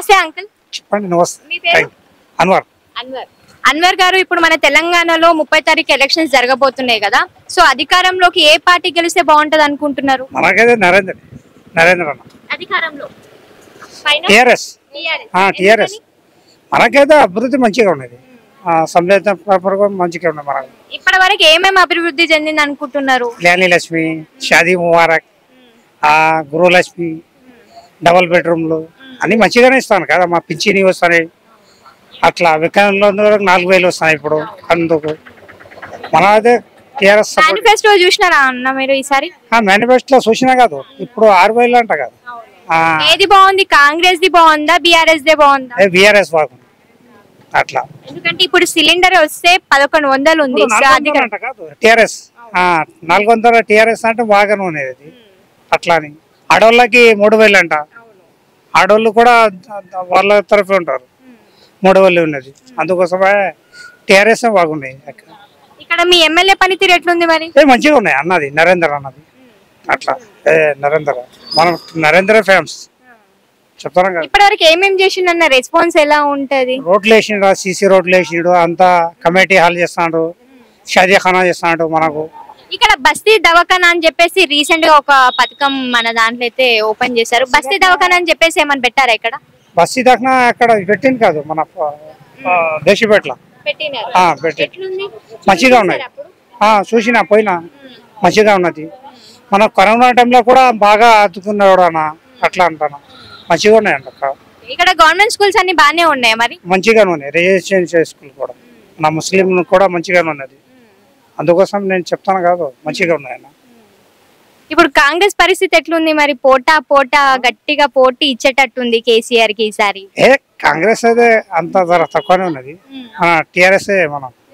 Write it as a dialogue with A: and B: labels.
A: నమస్తే అంకుల్.
B: చెప్పండి. నమస్తే.
A: మీ పేరు?
B: అన్వర్.
A: అన్వర్ గారు, ఇప్పుడు మన తెలంగాణలో 30 తారీఖు ఎలక్షన్స్ జరగబోతున్నాయి కదా, సో అధికారంలోకి ఏ పార్టీ గెలిస్తే బాగుంటది అనుకుంటున్నారు?
B: మనకైతే నరేంద్ర అన్న
A: అధికారంలో
B: టిఆర్ఎస్. మనకైతే అభివృద్ధి మంచిగా ఉన్నది. సంవేదన మంచిగా ఉన్నది. మనకు
A: ఇప్పటి వరకు ఏమేమి అభివృద్ధి చెందింది అనుకుంటున్నారు?
B: కళ్యాణి లక్ష్మి, షాదీ ముబారక్, గృహలక్ష్మి, డబుల్ బెడ్రూమ్లు అన్ని మంచిగానే ఇస్తాను కదా. మా పింఛని వస్తాయి, అట్లా వికలాంగుల 4,000 వస్తున్నాయి ఇప్పుడు. అందుకు మన అయితే టిఆర్ఎస్.
A: మేనిఫెస్టో చూసినారా అన్న మీరు ఈసారి?
B: మేనిఫెస్టో చూసినా కాదు, ఇప్పుడు 6,000 అంట కదా.
A: ఏది బాగుంది? కాంగ్రెస్ ది బాగుందా, బీఆర్ఎస్ దే బాగుందా?
B: బీఆర్ఎస్ బాగుంది. అట్లా
A: ఎందుకంటే ఇప్పుడు సిలిండర్ వస్తే 1100 ఉంది.
B: టిఆర్ఎస్ 400 టిఆర్ఎస్ అంటే బాగానే ఉన్నది. అట్లా అని ఆడోళ్ళకి 3,000 అంట. ఆడోళ్ళు కూడా వాళ్ళ తరఫు ఉంటారు. 3,000 ఉన్నది. అందుకోసమే టిఆర్ఎస్ బాగున్నాయి.
A: ఇక్కడ మీ ఎమ్మెల్యే పనితీరు ఎట్లుంది మరి?
B: మంచిగా ఉన్నాయి అన్నది నరేంద్ర అన్నది. అట్లా నరేంద్ర, మనం నరేంద్ర ఫ్యాన్స్ చెప్తాను కదా.
A: ఇప్పటి వరకు ఏమేమి చేసిండన్న రెస్పాన్స్ ఎలా ఉంటది?
B: రోడ్లు వేసిండు, సీసీ రోడ్లు వేసిండు, అంతా కమిటీ హాల్ చేస్తాడు, షాదీఖానా చేస్తాడు. మనకు
A: ఇక్కడ బస్తీ దవాఖానా అని చెప్పేసి రీసెంట్ గా ఒక పథకం మన దాంట్లో అయితే ఓపెన్ చేశారు. బస్తీ దవాఖానా అని చెప్పేసి ఏమని పెట్టారా ఇక్కడ?
B: బస్తీ దవాఖానా అక్కడ పెట్టింది కాదు, మన దేశపేటలో మంచిగా ఉన్నాయి. చూసినా పోయినా మంచిగా ఉన్నది. మన కరోనా టైంలో కూడా బాగా ఆదుకున్నాడు అన్న. అట్లా అంటాను, మంచిగా ఉన్నాయండి.
A: ఇక్కడ గవర్నమెంట్ స్కూల్స్ అన్ని బాగానే ఉన్నాయి మరి?
B: మంచిగానే ఉన్నాయి. రెసిడెన్షియల్ స్కూల్ కూడా నా ముస్లిం కూడా మంచిగానే ఉన్నది. అందుకోసం నేను చెప్తాను కాదు, మంచిగా ఉన్నాయన్న.
A: ఇప్పుడు కాంగ్రెస్ పరిస్థితి ఎట్లుంది మరి? పోటా గట్టిగా పోటీ ఇచ్చేటట్టుంది కేసీఆర్ కి ఈసారి.
B: కాంగ్రెస్ అయితే అంత ధర తక్కువనే ఉన్నది. టిఆర్ఎస్ మనం